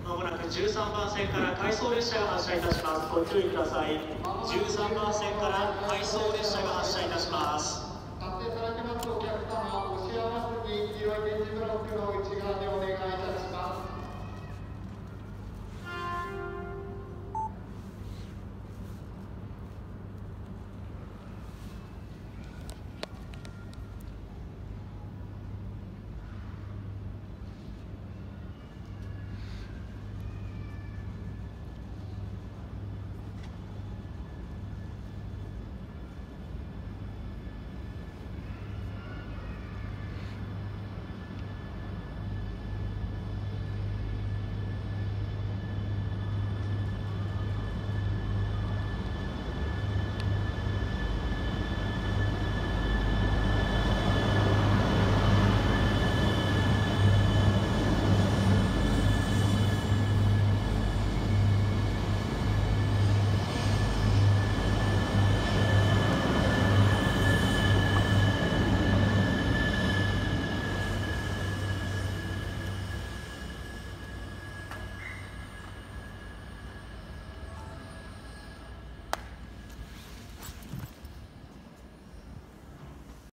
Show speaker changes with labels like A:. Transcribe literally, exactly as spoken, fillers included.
A: まもなくじゅうさんばん線から回送列車が発車いたします。ご注意ください。じゅうさんばん線から回送列車が発車いたします。
B: 発生されてますお客様、押し合わせに黄色い電